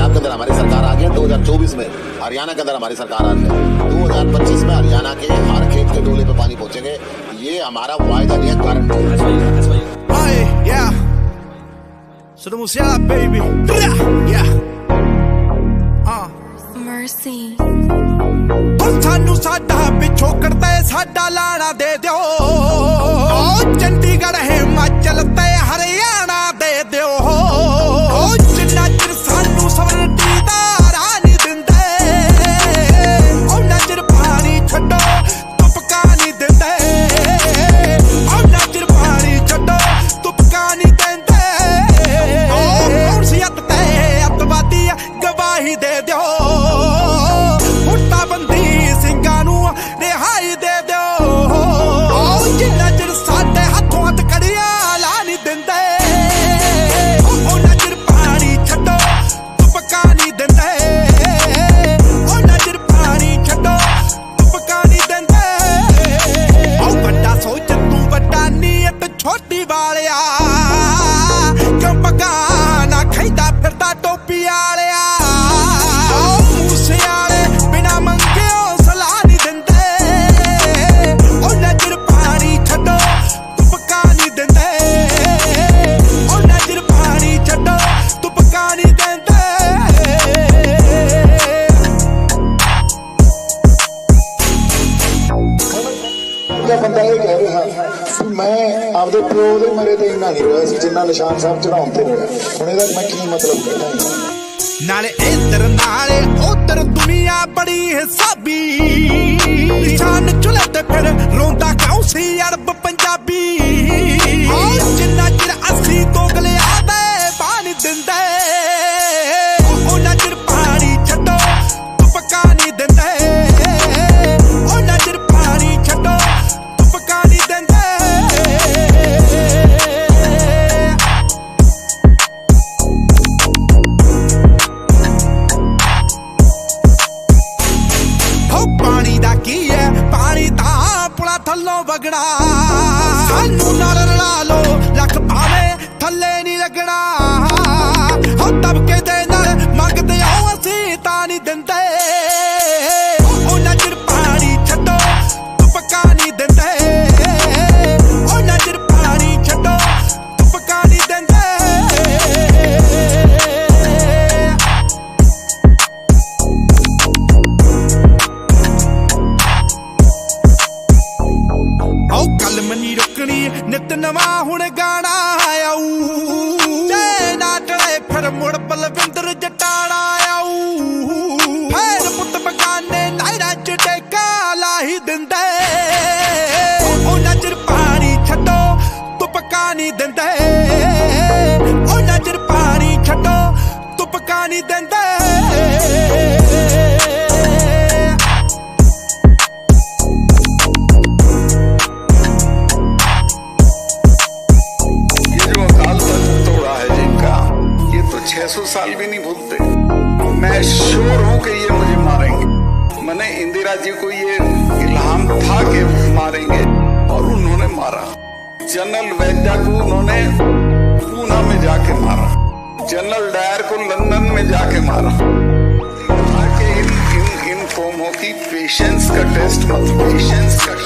पंजाब के अंदर हमारी सरकार आ गई है, 2024 में हरियाणा के अंदर हमारी सरकार आ रही है, 2025 में हरियाणा के हर खेत के डोले पे पानी पहुंचेंगे। ये हमारा वायदा नहीं है, गारंटी। सानू साडा पिछोकड़ ते साडा लाना दे दो, चंडीगढ़ हिमाचल ते हरियाणा दे दो, जिन्ना चिर सानू सवरटी दा राह नहीं दिंदे, उन्ना चिर पानी छड्डो तुपका नहीं दिंदे, उन्ना चिर पानी छड्डो तुपका नहीं दिंदे। कौन सी अत ते अतवादी गवाही दे दो, बंदी सिंगां नूं रिहाई दे दो, जिन्ना चिर साडे हथों हथ कड़ियां ला नहीं दिंदे, उन्ना चिर पानी छड्डो तुपका नहीं दिंदे, उन्ना चिर पानी छड्डो तुपका नहीं दिंदे। बड़ा सोच तू बड़ा नीयत छोटी वालिया, क्यों पकाना खैंदा फिरदा टोपी वालिया, मूसे वाले बिना मंगियों सलाह नहीं दिंदे, उन्ना चिर पानी छड्डो तुपका नहीं दिंदे, उन्ना चिर पानी छड्डो तुपका नहीं दिंदे। बंदा ये कह रहा कि मैं आपदे प्यो दे मरे ते इन्ना नहीं रोया सी जिन्ना निशान साहब चढ़ाउण ते रोया। हुण इहदा मैं की मतलब कहदा, नाले इधर नाले उधर दुनिया बड़ी हिसाबी, निशान चुले ते फिर रोंदा क्यों सी अरब पंजाबी, जिन्ना चिर अस्सी दोगले आदे पानी दिंदे, उन्ना चिर पानी छड्डो तुपका नहीं दिंदे, उन्ना चिर पानी छड्डो तुपका नहीं दिंदे। पानी दा की है, पानी दा पुला थल्लों वगना, सानू नाल रला लो लख भावे थल्ले नहीं लगना, हो तबके दे नाल मंगदे आओ असी तां नहीं दिंदे, उन्ना चिर पानी छड्डो तुपका नहीं दिंदे, उन्ना चिर पानी छड्डो तुपका नहीं दिंदे। मनी रुकनी नित नवा हुण गाना आऊ, ना टले फिर मुड़ बलविंदर जटाना आऊ, फिर पुत बगाने नायरा च टेका ला ही दिंदे, उन्ना चिर पानी छड्डो तुपका नहीं दिंदे, उन्ना चिर पानी छड्डो तुपका नहीं दिंदे। साल भी नहीं भूलते। मैं श्योर हूं कि ये मुझे मारेंगे। मैंने इंदिरा जी को ये इल्हाम था कि मारेंगे और उन्होंने मारा। जनरल वैद्या को उन्होंने पूना में जाके मारा, जनरल डायर को लंदन में जाके मारा। इन कौमों की पेशेंस का टेस्ट मत, पेशेंस का